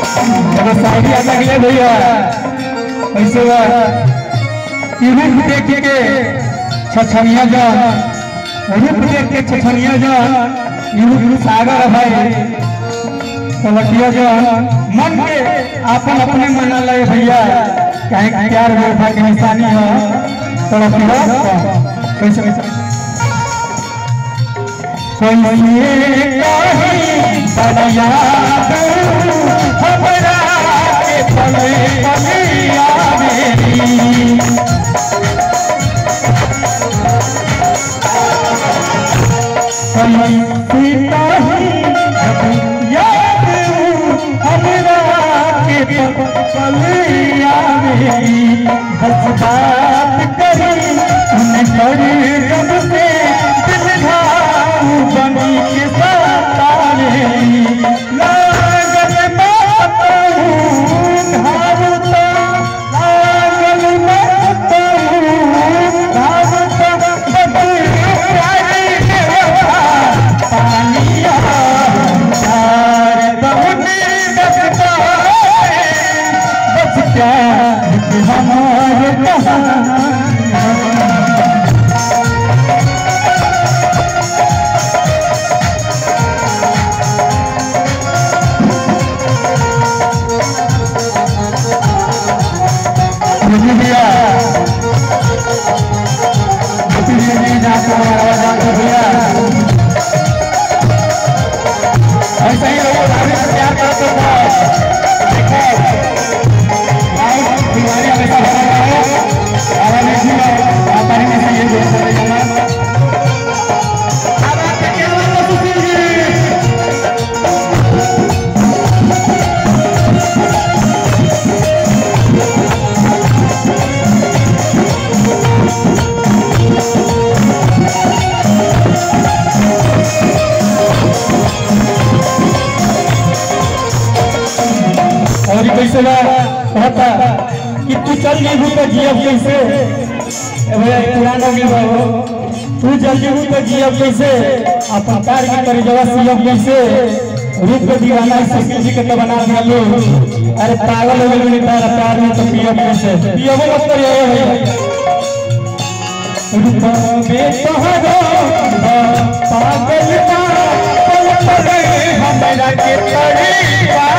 चलो शायरी आता गया भैया ऐसे रूप देख के छछनिया जा रूप देख के छछनिया जा सागर भाई तलकिया जा मन के आपन अपने मना लगे भैया कहीं प्यार व्यवहार की निशानी है तलकिया कैसे कैसे कोई बड़िया हमरा के पले पलिया मेरी सीता ही याद हमरा के पलिया मेरी बस बात करी उन्हें करी जब से बनी के सातारे लागल कैसे कहता कि तू चल जेबू तो जियब कैसे पुराना हो तू चल जेबू तो जियब कैसे अपन कार की करे जगह सीएम कैसे रूप के दीवाना ससुर जी के तो बना दिया लो अरे पागल हो गए तारा प्यार में तो पियब कैसे पियब मत करिए रूप में तोहरो पागल का पल पल हमरा के पड़ी